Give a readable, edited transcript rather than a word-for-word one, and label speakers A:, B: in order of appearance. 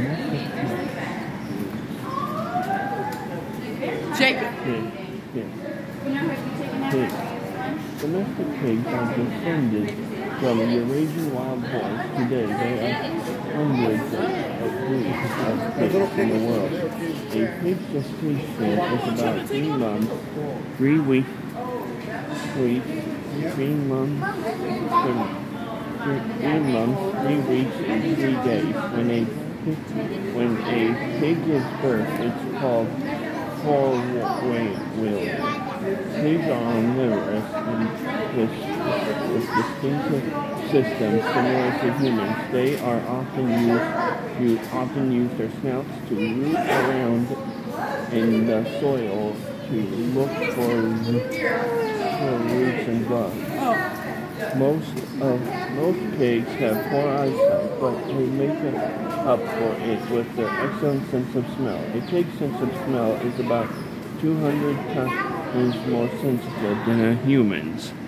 A: Jacob.
B: Pigs. Domestic pigs are descended from Eurasian wild boars. Today, there are hundreds of breeds of pigs in the world. A pig's gestation is about 3 months, 3 weeks, 3 months, 3 months, 3 weeks, and 3 days. When a pig is birthed, it's called four-wheeled. Pigs are omnivorous with distinctive systems similar to humans. They are often use their snouts to root around in the soil to look for roots and bugs. Most pigs have poor eyesight, but they make up for it with their excellent sense of smell. A pig's sense of smell is about 200 times more sensitive than a human's.